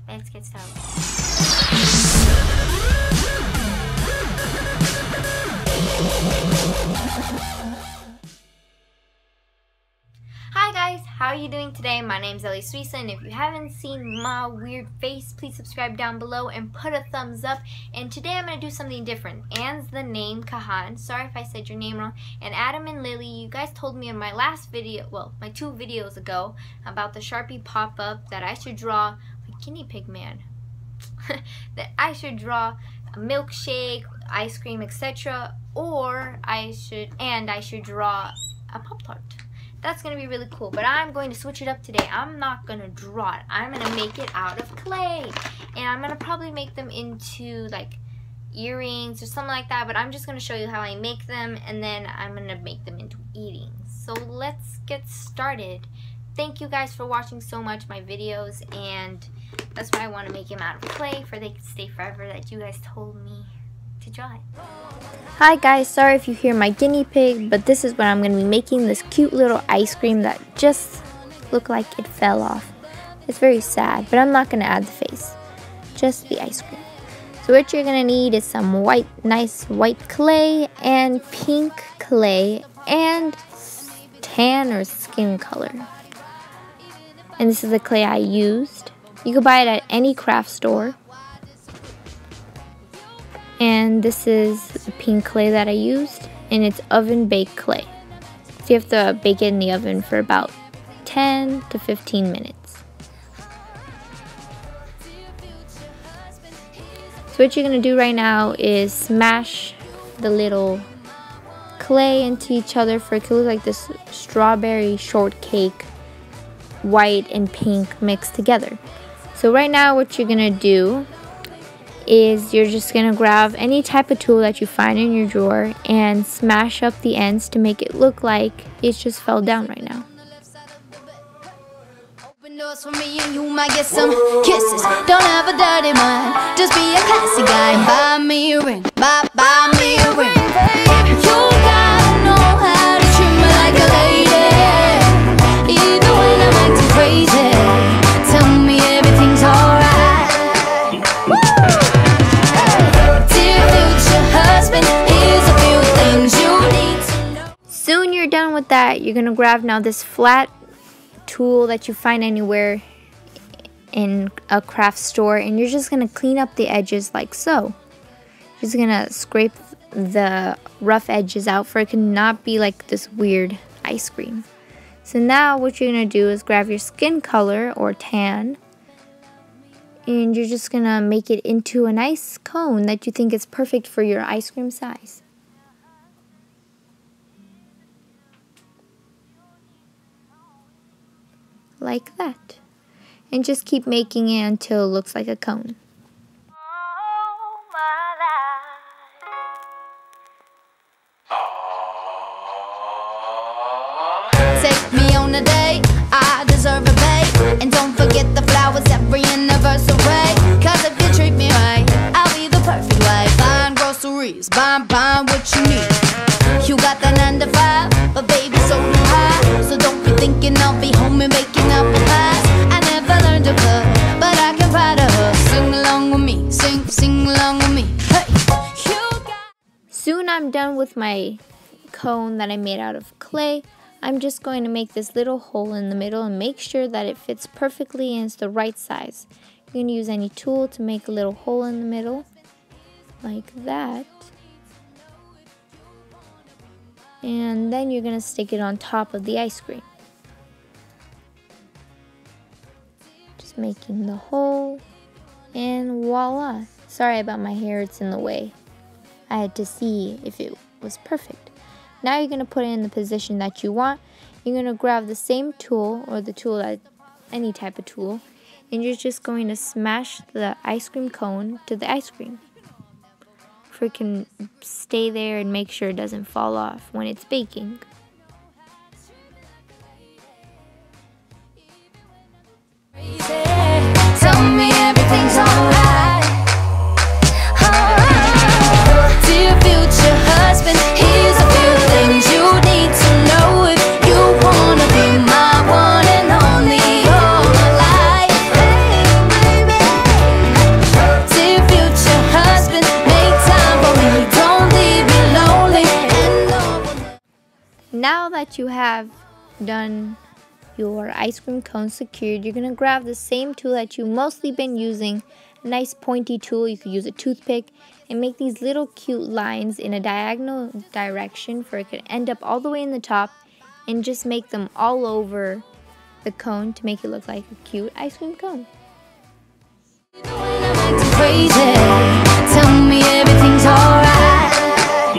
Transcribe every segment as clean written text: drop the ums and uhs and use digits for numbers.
let's get started. Hi guys, how are you doing today? My name's Ellie Suisa, and if you haven't seen my weird face, please subscribe down below and put a thumbs up. And today I'm going to do something different. Anne's the name, Kahan. Sorry if I said your name wrong. And Adam and Lily, you guys told me in my last video, well, my 2 videos ago, about the Sharpie pop-up that I should draw, like guinea pig man, that I should draw a milkshake, ice cream, etc. Or I should draw a Pop-Tart. That's going to be really cool, but I'm going to switch it up today. I'm not going to draw it. I'm going to make it out of clay. And I'm going to probably make them into like earrings or something like that, but I'm just going to show you how I make them, and then I'm going to make them into earrings. So let's get started. Thank you guys for watching so much my videos, and that's why I want to make them out of clay, for they can stay forever, that you guys told me to draw it. Hi guys, sorry if you hear my guinea pig, but this is what I'm going to be making, this cute little ice cream that just looked like it fell off. It's very sad, but I'm not going to add the face, just the ice cream. So what you're going to need is some nice white clay and pink clay and tan or skin color. And this is the clay I used. You can buy it at any craft store. And this is the pink clay that I used, and it's oven baked clay. So you have to bake it in the oven for about 10 to 15 minutes. So what you're going to do right now is smash the little clay into each other for it to look like this strawberry shortcake, white and pink mixed together. So right now what you're going to do is you're just going to grab any type of tool that you find in your drawer and smash up the ends to make it look like it just fell down right now. Open doors for me and you might get some kisses. Don't have a dirty mind, just be a classy guy and buy me a ring. Buy me a ring. You gotta know how to treat me like a lady, even when I'm acting crazy. Tell me everything's alright. Soon you're done with that, you're going to grab now this flat tool that you find anywhere in a craft store, and you're just going to clean up the edges like so. You're just going to scrape the rough edges out for it to not be like this weird ice cream. So now what you're going to do is grab your skin color or tan, and you're just going to make it into a nice cone that you think is perfect for your ice cream size. Like that. And just keep making it until it looks like a cone. Take me on a date, I deserve a bait. And don't forget the flowers every anniversary. Cause if you treat me right, I'll be the perfect wife. Buying groceries, buying what you need. You got that 9 to 5, but baby so do I. So don't be thinking I'll be home and baking apple pies. I never learned to cook, but I can ride a hook. Sing along with me, sing along with me. Hey, soon I'm done with my cone that I made out of clay. I'm just going to make this little hole in the middle and make sure that it fits perfectly and it's the right size. You can use any tool to make a little hole in the middle, like that. And then you're going to stick it on top of the ice cream. Just making the hole, and voila. Sorry about my hair, it's in the way. I had to see if it was perfect. Now you're going to put it in the position that you want. You're going to grab the same tool, or the tool that, any type of tool, and you're just going to smash the ice cream cone to the ice cream. So it can stay there and make sure it doesn't fall off when it's baking. Tell me everything's alright. Dear future husband, here's a few things you need to know if you wanna be my one and only all my life. Hey, baby. that you have done your ice cream cone secured, you're going to grab the same tool that you've mostly been using, a nice pointy tool. You could use a toothpick, and make these little cute lines in a diagonal direction for it could end up all the way in the top, and just make them all over the cone to make it look like a cute ice cream cone. Crazy, tell me everything's alright.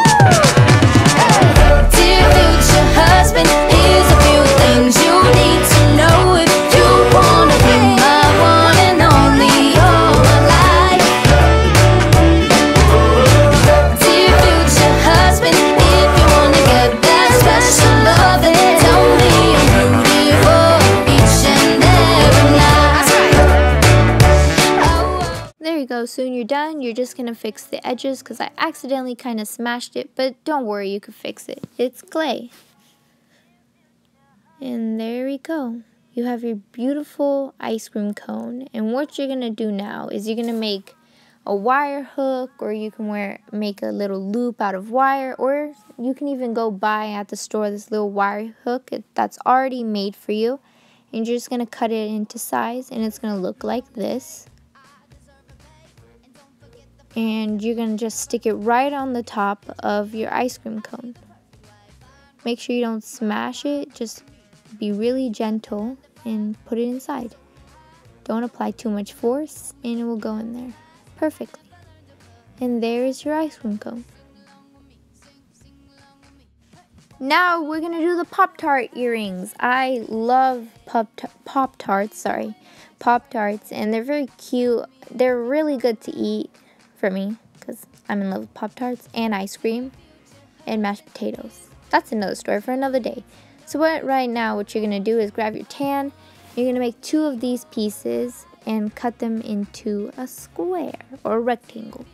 Dear future husband, here's a few things you need to know if you wanna be my one and only all my life. Dear future husband, if you wanna get that special love, then tell me I'm beautiful each and every night. There you go. Soon you're done. You're just going to fix the edges because I accidentally kind of smashed it, but don't worry, you can fix it. It's clay. And there we go. You have your beautiful ice cream cone. And what you're going to do now is you're going to make a wire hook, or you can make a little loop out of wire, or you can even go buy at the store this little wire hook that's already made for you. And you're just going to cut it into size, and it's going to look like this. And you're going to just stick it right on the top of your ice cream cone. Make sure you don't smash it, just be really gentle and put it inside. Don't apply too much force and it will go in there perfectly. And there is your ice cream cone. Now we're going to do the Pop-Tart earrings. I love Pop-Tarts, and they're very cute. They're really good to eat for me because I'm in love with Pop-Tarts and ice cream and mashed potatoes. That's another story for another day. So right now what you're going to do is grab your tan. You're going to make 2 of these pieces and cut them into a square or a rectangle.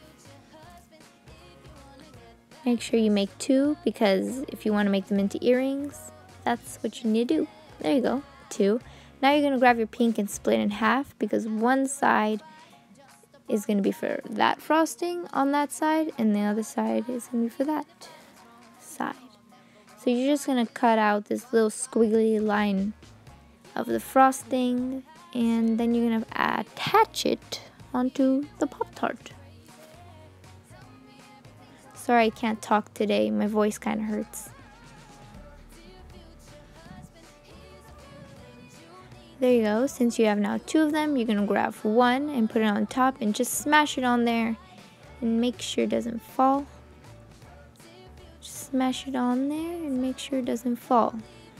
Make sure you make 2 because if you want to make them into earrings, that's what you need to do. There you go, 2. Now you're going to grab your pink and split in half because one side is going to be for that frosting on that side, and the other side is going to be for that side. So you're just going to cut out this little squiggly line of the frosting, and then you're going to attach it onto the Pop-Tart. Sorry I can't talk today, my voice kind of hurts. There you go. Since you have now 2 of them, you're going to grab one and put it on top and just smash it on there and make sure it doesn't fall. Just smash it on there and make sure it doesn't fall.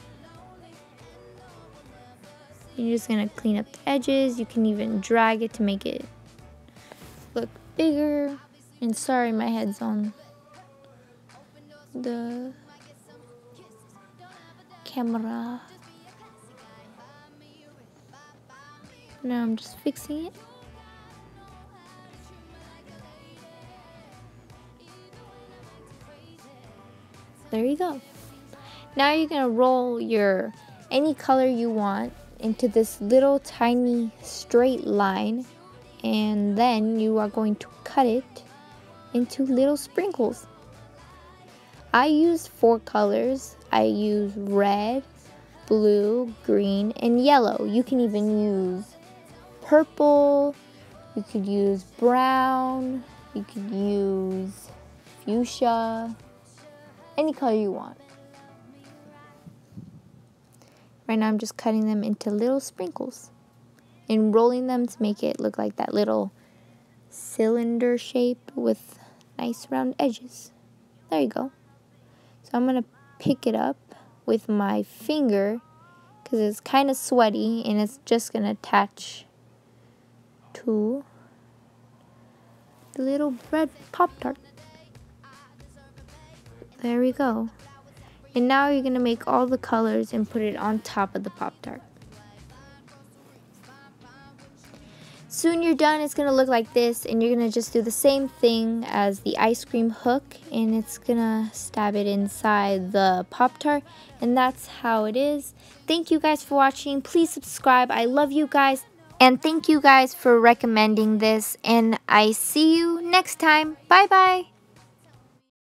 You're just going to clean up the edges. You can even drag it to make it look bigger. And sorry, my head's on the camera. Now I'm just fixing it. There you go. Now you're going to roll any color you want into this little tiny straight line, and then you are going to cut it into little sprinkles. I use 4 colors. I use red, blue, green, and yellow. You can even use purple, you could use brown, you could use fuchsia, any color you want. Right now I'm just cutting them into little sprinkles and rolling them to make it look like that little cylinder shape with nice round edges. There you go. So I'm going to pick it up with my finger because it's kind of sweaty and it's just going to attach to the little red Pop-Tart. There we go. And now you're going to make all the colors and put it on top of the Pop-Tart. Soon you're done, it's going to look like this, and you're going to just do the same thing as the ice cream hook, and it's going to stab it inside the Pop-Tart, and that's how it is. Thank you guys for watching. Please subscribe. I love you guys, and thank you guys for recommending this, and I see you next time. Bye bye.